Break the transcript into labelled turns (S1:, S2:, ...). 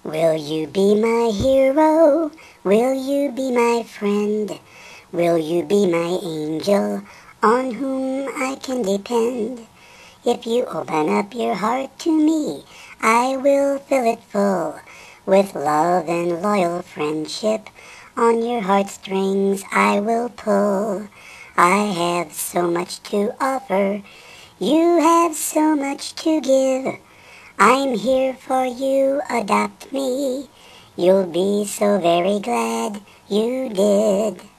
S1: Will you be my hero? Will you be my friend? Will you be my angel on whom I can depend? If you open up your heart to me, I will fill it full with love and loyal friendship. On your heartstrings I will pull. I have so much to offer. You have so much to give. I'm here for you, adopt me. You'll be so very glad you did.